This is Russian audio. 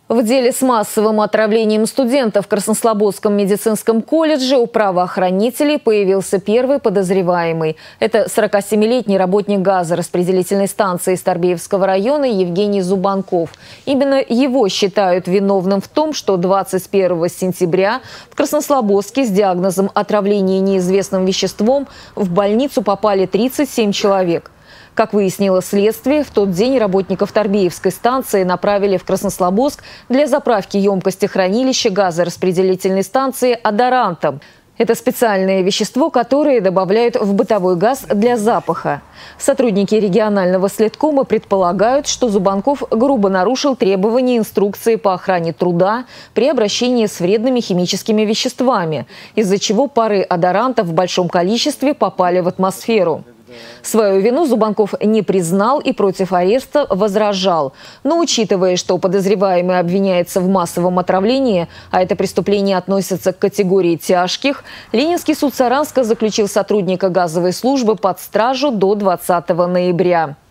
В деле с массовым отравлением студентов в Краснослободском медицинском колледже у правоохранителей появился первый подозреваемый. Это 47-летний работник газораспределительной станции Старбеевского района Евгений Зубанков. Именно его считают виновным в том, что 21 сентября в Краснослободске с диагнозом отравления неизвестным веществом в больницу попали 37 человек. Как выяснило следствие, в тот день работников Торбеевской станции направили в Краснослободск для заправки емкости хранилища газораспределительной станции адорантом. Это специальное вещество, которое добавляют в бытовой газ для запаха. Сотрудники регионального следкома предполагают, что Зубанков грубо нарушил требования инструкции по охране труда при обращении с вредными химическими веществами, из-за чего пары адорантов в большом количестве попали в атмосферу. Свою вину Зубанков не признал и против ареста возражал. Но учитывая, что подозреваемый обвиняется в массовом отравлении, а это преступление относится к категории тяжких, Ленинский суд Саранска заключил сотрудника газовой службы под стражу до 20 ноября.